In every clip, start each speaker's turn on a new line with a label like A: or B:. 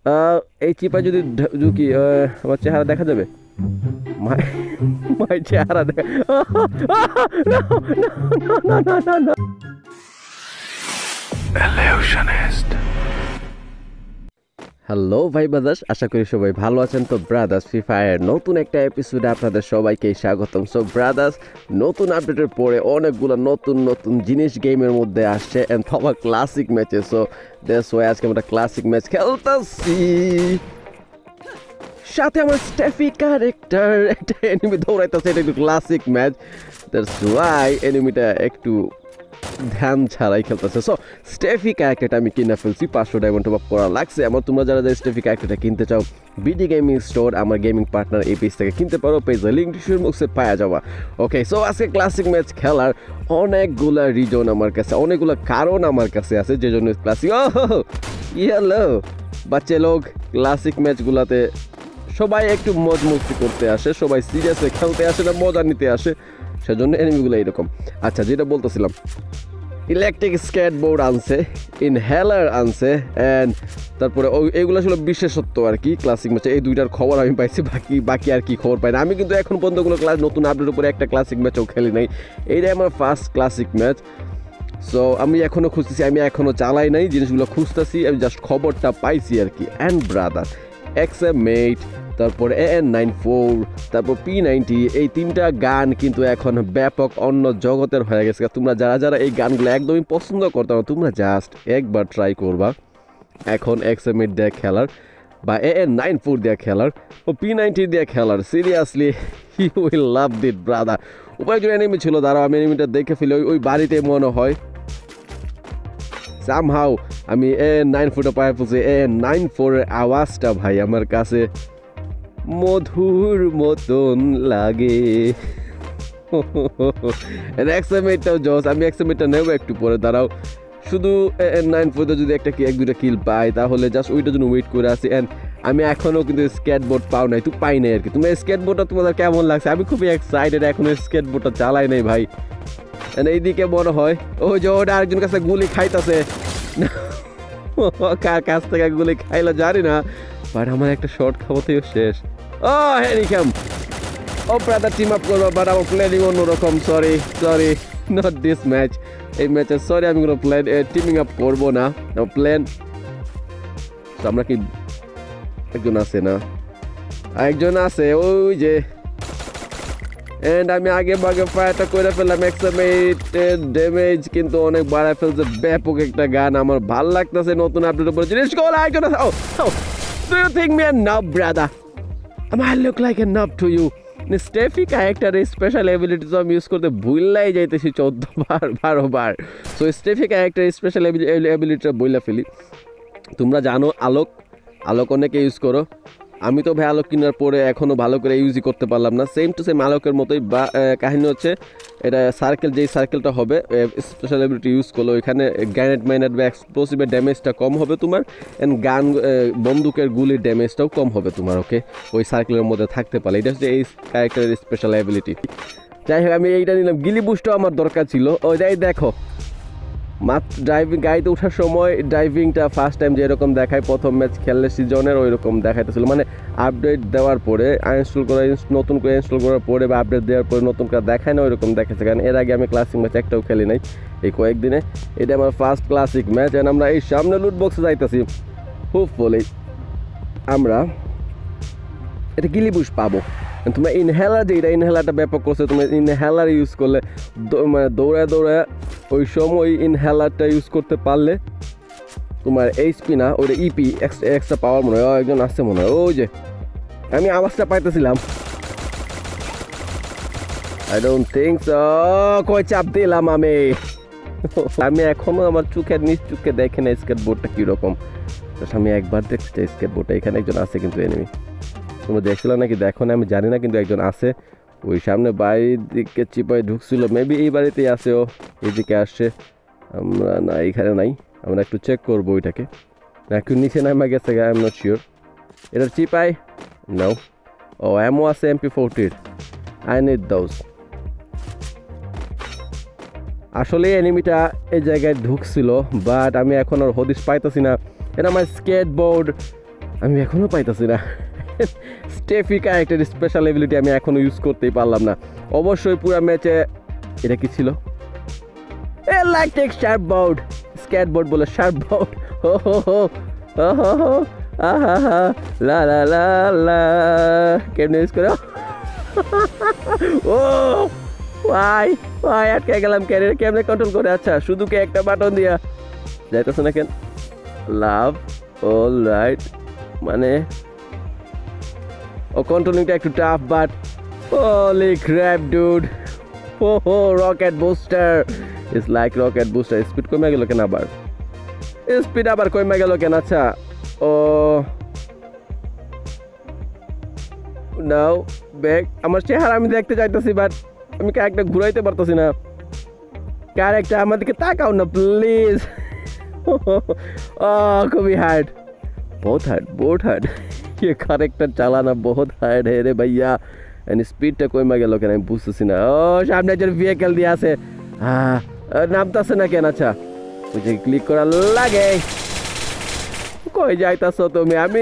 A: এই চিপায় যদি ঢুকি আমার চেহারা দেখা যাবে? মাই মাই চেহারা দেখা হ্যালো ভাই ব্রাদার্স, আশা করি সবাই ভালো আছেন। তো ব্রাদার্স ফ্রি ফায়ার নতুন একটা এপিসোডে আপনাদের সবাইকে স্বাগতম। সো ব্রাদার্স, নতুন আপডেটের পরে অনেকগুলো নতুন নতুন জিনিস গেমের মধ্যে আসছে এন্ড তোমার ক্লাসিক ম্যাচে। সো দ্যাটস ওয়াই আজকে আমরা ক্লাসিক ম্যাচ খেলতেছি। সাথে আমার স্টেফি ক্যারেক্টার একটা এনিমি দৌড়াইতেছে, এটা একটু ক্লাসিক ম্যাচ। দ্যাটস ওয়াই এনিমিটা একটু ধ্যান ছাড়াই খেলতেছে। সো স্টেফি ক্যারেক্টারটা আমি কিনে ফেলছি, 500 ডায়মন্ড টপ আপ করা লাগছে আমার। তোমরা যারা স্টেফি ক্যারেক্টারটা কিনতে চাও, বিডি গেমিং স্টোর আমার গেমিং পার্টনার এই পেজ থেকে কিনতে পারো। পেজের লিঙ্ক ডিসক্রিপশন বক্সে পাওয়া যাবা। ওকে, সো আজকে ক্লাসিক ম্যাচ খেলার অনেকগুলা রিজন আমার কাছে, অনেকগুলো কারণ আমার কাছে আছে যে জন্য ক্লাসিক। ও হ্যালো বাচ্চা লোক, ক্লাসিক ম্যাচগুলোতে সবাই একটু মজ মস্তি করতে আসে, সবাই সিরিয়াসে খেলতে আসে না, মজা নিতে আসে, সেজন্য এনিমিগুলো এইরকম। আচ্ছা, যেটা বলতেছিলাম, ইলেকট্রিক স্কেটবোর্ড আনছে, ইনহেলার আনছে, অ্যান্ড তারপরে এইগুলো ছিল বিশেষত্ব আর কি ক্লাসিক ম্যাচে। এই দুইটার খবর আমি পাইছি, বাকি আর কি খবর পাই না। আমি কিন্তু এখন পর্যন্ত কোনো নতুন আপডেট উপরে একটা ক্লাসিক ম্যাচও খেলি নাই, এইটাই আমার ফার্স্ট ক্লাসিক ম্যাচ। সো আমি এখনও খুঁজতেছি, আমি এখনও চালাই নাই, জিনিসগুলো খুঁজতেছি, আমি জাস্ট খবরটা পাইছি আর কি। অ্যান্ড ব্রাদার XM8, তারপর AN94, তারপর P90, এই তিনটা গান কিন্তু এখন ব্যাপক অন্য জগতের হয়ে গেছে। তোমরা যারা যারা এই গানগুলো একদমই পছন্দ করতে না, তোমরা জাস্ট একবার ট্রাই করবা এখন XM8 দিয়ে খেলার, বা AN94 দিয়ে খেলার, ও P90 দিয়ে খেলার। Seriously you will love that brother. উপরে একজন এনিমি ছিল, দাঁড়াও আমি এনিমিটা দেখে ফেলি। ওই বাড়িতে মনে হয় সামহাউ আমি AN94টা পায়ে ফেলছি। AN94 এর আওয়াজটা ভাই আমার কাছে মধুর মতন লাগে। XM8টাও জস, আমি XM8টা নেবো একটু পরে, দাঁড়াও। শুধু AN94তে যদি একটা এক দুটা কিল পাই তাহলে জাস্ট ওইটার জন্য ওয়েট করে আসি। অ্যান্ড আমি এখনও কিন্তু স্কেটবোর্ড পাও নাই, তুই পাই নাই আর কি। তোমার স্কেটবোর্ডটা তোমাদের কেমন লাগছে? আমি খুবই এক্সাইটেড, এখনো স্কেটবোর্ডটা চালাই নাই ভাই। এইদিকে মনে হয় ওই যে ওটা আরেকজন কাছে গুলি খাইতেছে, কার কাছ থেকে গুলি খাইলো জানি না, বাট আমার একটা শর্ট খাওয়াতেও শেষ। ও হ্যারিকাম, ও ব্রাদার টিম আপ করবো, বাট আমার প্ল্যানিং অন্যরকম। Sorry not this match. এই ম্যাচে সরি, আমি কোনো প্ল্যান টিমিং আপ করবো না। প্ল্যান আমরা কি একজন আছে না, একজন আছে ওই যে, এন্ড আমি আগে ভাগে ফায়ারটা করে ফেললাম। XM8 এর ড্যামেজ কিন্তু অনেক বাড়ায় ফেলছে, ব্যাপক একটা গান। আমার ভাল লাগতেছে নতুন আপডেট উপরে জিনিস গুলো। একজন আছে, do you think me a nub brother? Am I look like a nub to you? স্টেফি ক্যারেক্টারের স্পেশাল এবিলিটি তো আমি ইউজ করতে ভুললাই যাইতেছি 14 বার 12 বার। সো স্টেফি ক্যারেক্টারের স্পেশাল এবিলিটিটা বইলা ফেলি। তোমরা জানো আলোক অনেকে ইউজ করো, আমি তো ভাই আলোক কেনার পরে এখনও ভালো করে ইউজই করতে পারলাম না। সেম টু সেম আলোকের মতোই, বা কাহিনী হচ্ছে এটা সার্কেল, যেই সার্কেলটা হবে স্পেশাল এবিলিটি ইউজ করলো, এখানে গ্যানেট বা এক্সপ্লোসিভের ড্যামেজটা কম হবে তোমার, অ্যান্ড বন্দুকের গুলির ড্যামেজটাও কম হবে তোমার। ওকে, ওই সার্কেলের মধ্যে থাকতে পারলে, এটা হচ্ছে এই ক্যারেক্টারের স্পেশাল এবিলিটি। যাই হোক, আমি এইটা নিলাম। গিলি বুস্টও আমার দরকার ছিল। ওইটাই দেখো, মাত্র ড্রাইভিং গাড়িতে ওঠার সময় ড্রাইভিংটা ফার্স্ট টাইম যেরকম দেখায় প্রথম ম্যাচ খেললে সিজনের, ওই রকম দেখাইতেছিল। মানে আপডেট দেওয়ার পরে নতুন করে ইনস্টল করার পরে বা আপডেট দেওয়ার পরে নতুন করে দেখায় না, ওই রকম দেখাচ্ছে। কারণ এর আগে আমি ক্লাসিক ম্যাচ একটাও খেলি নাই এই কয়েকদিনে। এটা আমার ফার্স্ট ক্লাসিক ম্যাচ, অ্যান্ড আমরা এই সামনে লুট বক্সে যাইতেছি। হোপফুলি আমরা এটা গিলি বুস্ট পাবো। তোমার ইনহেলার, যে এটা ইনহেলারটা ব্যাপক করছে, তোমার ইনহেলার ইউজ করলে মানে দৌড়ায় ওই সময় ইনহেলারটা ইউজ করতে পারলে তোমার এইচপি না, ওইটা ইপি এক্সট্রা পাওয়ার মনে হয়। একজন আসছে মনে হয়, ওই যে আমি আওয়াজটা পাইতেছিলাম। I don't think so. কই চাপ দিলাম আমি এখনো আমার চোখের নিচ চোখে দেখে না স্কেটবোর্ডটা কীরকম। আমি একবার দেখছি স্কেটবোর্ডটা, এখানে একজন আছে কিন্তু এনিমি। তোমরা দেখছিল নাকি দেখো না আমি জানি না, কিন্তু একজন আছে ওই সামনে বাড়ির দিকে চিপায় ঢুকছিল। মেবি এই বাড়িতেই আছে, ও এইদিকে আসছে। আমরা না, এখানে নাই, আমরা একটু চেক করবো ওইটাকে। না একটু নিচে নামা গেছে, আই এম নট শিওর। এটার চিপায় নাও। ও এমও আছে MP40, আই নিড দোজ। আসলে এনিমিটা এই জায়গায় ঢুকছিল, বাট আমি এখন ওর হদিশ পাইতেছি না। এটা আমার স্কেটবোর্ড, আমি এখনো পাইতাছি না। স্টেফি ক্যারেক্টার স্পেশাল এবিলিটি আমি এখনো ইউজ করতেই পারলাম না। অবশ্যই পুরো ম্যাচে এটা কি ছিল? Electric sharp board, skate board বলে শার্প বোর্ড। হো হো হো হো হো আহা লা লা লা লা, কেমনে ইউজ করো? ও ভাই ভাই আটকে গেলাম, ক্যারিয়ার কেমনে কন্ট্রোল করে? আচ্ছা শুধু কি একটা বাটন দিয়া যাইতেছে না কেন? লাভ অল রাইট, মানে ও কন্ট্রোলিংটা একটু tough, but holy crap dude. ও হো rocket booster, it's like rocket booster. Speed কমে গেল কেন আবার? স্পিড আবার কমে গেল কেন? আচ্ছা ও নাও ব্যাক, আমার চেহারা আমি দেখতে চাইতেছি বাট আমি ক্যারেক্টার ঘুরাইতে পারতেছি না। ক্যারেক্টার আমার দিকে তাকাও না প্লিজ। খুবই হার্ড, बहुत हार्ड ये कैरेक्टर চালানা बहुत हार्ड है রে ভাইয়া। এন্ড স্পিডটা কমে গেল কেন আমি বুঝতেছি না। ও সামনে যে ভেহিকল দিয়ে আছে, নামতাছে না কেন? আচ্ছা ওই যে ক্লিক করা লাগে। কই যাইতাছো তুমি? আমি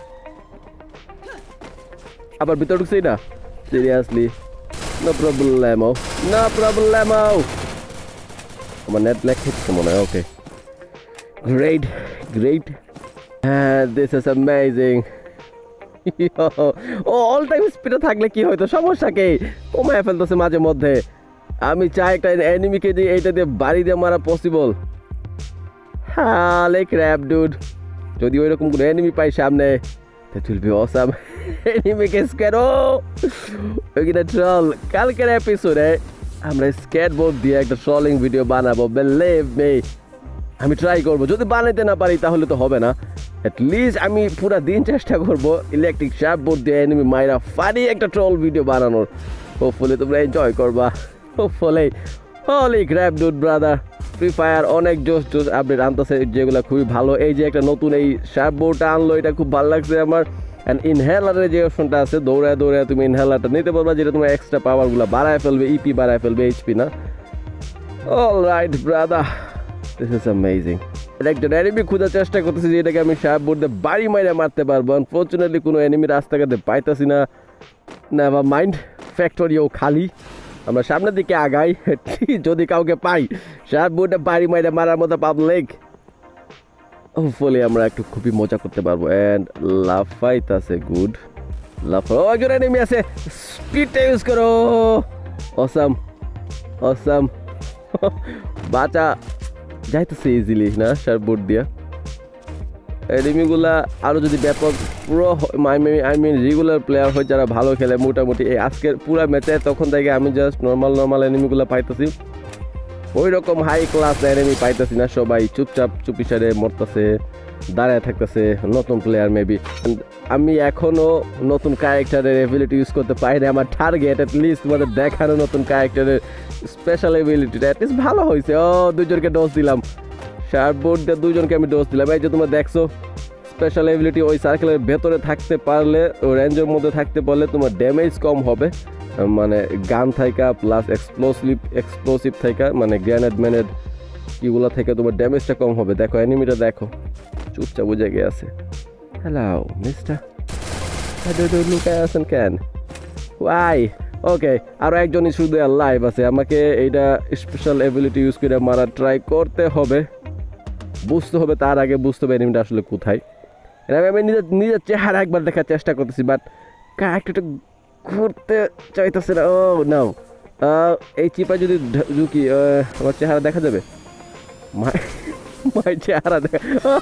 A: আবার ভিতর ঢুকছি না? Seriously no problemo, no problemo. আমার নেট ল্যাগ হচ্ছে মনে হয়। Okay great great, this is amazing. ও অল টাইম স্পিডে থাকলে কি হয়তো? সমস্যা কি? কমায় ফেলতেছে মাঝে মধ্যে। আমি চাই একটা এনিমিকে দিয়ে এইটা দিয়ে বাড়ি দিয়ে মারা পসিবল। হালে ক্র্যাপ ডুড, যদি ওইরকম কোনো এনিমি পাই সামনে, that will be awesome. এনিমিকে স্ক্যারো ওইখানে ট্রল। কালকের এপিসোডে আমরা স্কেটবোর্ড দিয়ে একটা ট্রলিং ভিডিও বানাবো, বিলিভ মি। আমি ট্রাই করবো, যদি বানাইতে না পারি তাহলে তো হবে না। অ্যাটলিস্ট আমি পুরা দিন চেষ্টা করবো ইলেকট্রিক শার্প বোর্ড দিয়ে এনিমি মাইরা ফানি একটা ট্রল ভিডিও বানানোর। হোপফুলি তোমরা এনজয় করবা। Hopefully holy crap dude brother, free fire অনেক জোস জোস আপডেট আনতেছে যেগুলো খুবই ভালো। এই যে একটা নতুন এই শার্প বোর্ডটা আনলো, এটা খুব ভালো লাগছে আমার। অ্যান্ড ইনহেলারের যে অপশনটা আছে, দৌড়ায় দৌড়ায় তুমি ইনহেলারটা নিতে পারবা, যেটা তোমার এক্সট্রা পাওয়ারগুলো বাড়ায় ফেলবে, ইপি বাড়ায় ফেলবে, এইচপি না। All right brother, this is amazing. একটা এনিমি খোঁজার চেষ্টা করতেছি যে এটাকে আমি শার্প বোর্ড দিয়ে বাড়ি মাইরে মারতে পারবো। আনফর্চুনেটলি কোনো এনিমি রাস্তাঘাটে পাইতাছি না। নেভার মাইন্ড, ফ্যাক্টরিও খালি। আমরা সামনের দিকে আগাই, যদি কাউকে পাই শার্প বোর্ডে বাড়ি মাইরে মারার মতো পাবলিক, হোপফুলি আমরা একটু খুবই মজা করতে পারবো। অ্যান্ড লাফাইতাছে, গুড লাফা। ও একজন এনিমি আছে, স্পিডটা ইউজ করো। অসাম অসাম, বাঁচা যাইতেছে ইজিলি না শার্প বোর্ড দিয়া। এনিমিগুলা আরও যদি ব্যাপক পুরো আই মিন রেগুলার প্লেয়ার হয় যারা ভালো খেলে মোটামুটি, এই আজকের পুরো ম্যাচে তখন থেকে আমি জাস্ট নর্মাল এনিমিগুলো পাইতেছি, ওই রকম হাই ক্লাস এনিমি পাইতেছি না। সবাই চুপচাপ চুপিসারে মরতেছে, দাঁড়ায় থাকতেছে। নতুন প্লেয়ার মেবি। আমি এখনও নতুন ক্যারেক্টারের এবিলিটি ইউজ করতে পারি না। আমার টার্গেট অ্যাটলিস্ট তোমাদের দেখানো নতুন ক্যারেক্টারের স্পেশাল এবিলিটিটা অ্যাটলিস্ট ভালো হয়েছে। ও দুজনকে ডোজ দিলাম, শার্প বোর্ড দিয়ে দুজনকে আমি ডোজ দিলাম। এই যে তোমরা দেখছো স্পেশাল এবিলিটি, ওই সার্কেলের ভেতরে থাকতে পারলে, ওই রেঞ্জের মধ্যে থাকতে পারলে তোমার ড্যামেজ কম হবে, মানে গান থাইকা প্লাস এক্সপ্লোসিভ থাইকা, মানে গ্রেনেড ম্যানেড কিগুলো থেকে তোমার ড্যামেজটা কম হবে। দেখো এনিমিটা দেখো, চুপচাপ বুঝে গিয়ে আছে। হ্যালো মিস্টার, লুকায় আছেন কেন? ওয়াই ওকে, আরও একজনই শুধু লাইভ আছে। আমাকে এইটা স্পেশাল এবিলিটি ইউজ করে মারা ট্রাই করতে হবে, বুঝতে হবে, তার আগে বুঝতে হবে এনিমিটা আসলে কোথায়। আমি নিজের চেহারা একবার দেখার চেষ্টা করতেছি, বাট ক্যারেক্টারটা ঘুরতে চাইতেছে না। ও নাও, এই চিপায় যদি ঢুকি আমার চেহারা দেখা যাবে? মাই চেহারা দেখা,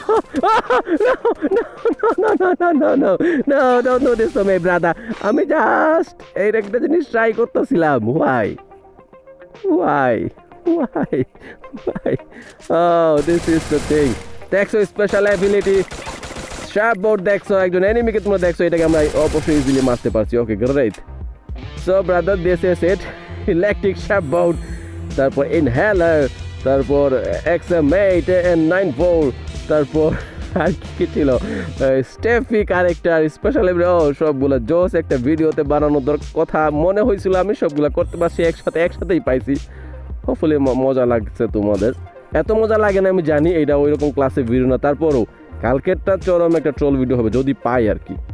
A: আমি জাস্ট এই একটা জিনিস ট্রাই করতেছিলাম। Why why why why this is the thing. দেখছো স্পেশাল অ্যাবিলিটি শার্প বোর্ড, দেখছো একজন এনিমিকে তোমরা দেখছো, এটাকে আমরা অবশ্যই ইজিলি মারতে পারছি। Okay great. So brother this is it, electric sharp board, তারপর ইনহেলার, তারপর XM8 N94, তারপর আর কি ছিল স্টেফি ক্যারেক্টার স্পেশাল সবগুলো জোস একটা ভিডিওতে বানানোর কথা মনে হয়েছিল। আমি সবগুলো করতে পারছি একসাথেই পাইছি। হোপফুলি মজা লাগছে তোমাদের। এত মজা লাগে না আমি জানি, এটা ওই রকম ক্লাসে ভিডিও না, তারপরও কালকেরটা চরম একটা ট্রোল ভিডিও হবে যদি পাই আর কি।